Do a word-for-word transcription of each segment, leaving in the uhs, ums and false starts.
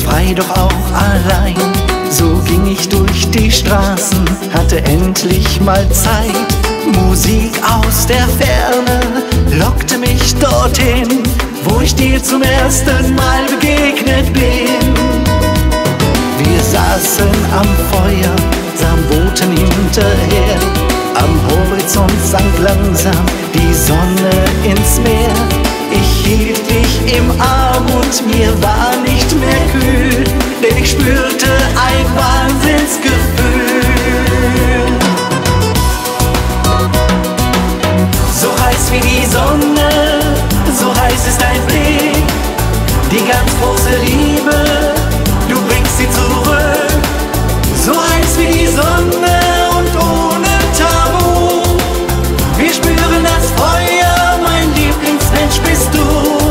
frei, doch auch allein. So ging ich durch die Straßen, hatte endlich mal Zeit. Musik aus der Ferne lockte mich dorthin, wo ich dir zum ersten Mal begegnet bin. Wir saßen am Feuer, sahen Booten hinterher. Am Horizont sank langsam die Sonne ins Meer. Ich hielt dich im Arm und mir war nicht mehr kühl, denn ich spürte ein Wahnsinnsgefühl. So heiß wie die Sonne, so heiß ist dein Blick, die ganz große Liebe, du bringst sie zurück. So heiß wie die Sonne und ohne Tabu, wir spüren das Feuer, mein Lieblingsmensch bist du.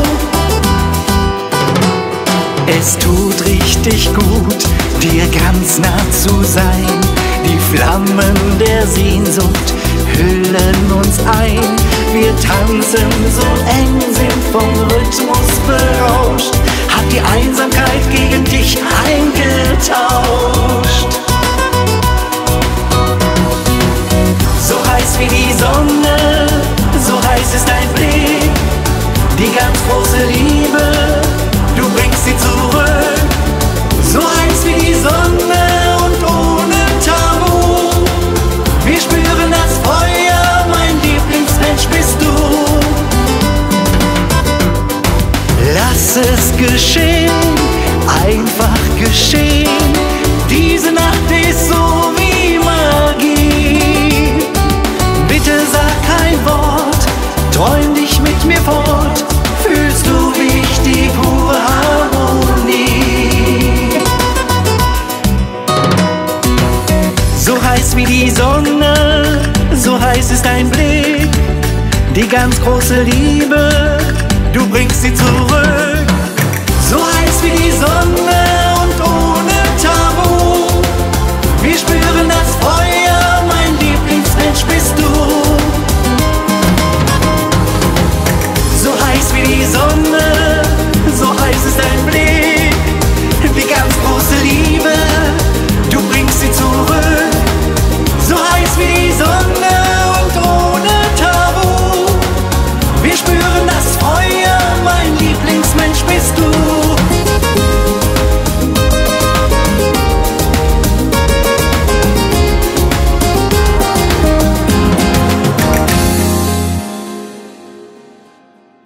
Es tut richtig gut, dir ganz nah zu sein. Die Flammen der Sehnsucht hüllen uns ein. Wir tanzen so eng, sind vom Rhythmus berauscht. Hat die Einsamkeit gegen dich eingetauscht. So heiß wie die Sonne, so heiß ist dein Blick, die ganz große Liebe, du bringst sie zurück. So heiß wie die Sonne und ohne Tabu, wir spüren das Feuer, mein Lieblingsmensch bist du. Lass es geschehen, einfach geschehen, diese Nacht ist so wie Magie. Bitte sag kein Wort, träum dich mit mir fort, fühlst du, wie ich die pure Harmonie. So heiß wie die Sonne, so heiß ist dein Blick, die ganz große Liebe, du bringst sie zurück. So heiß wie die Sonne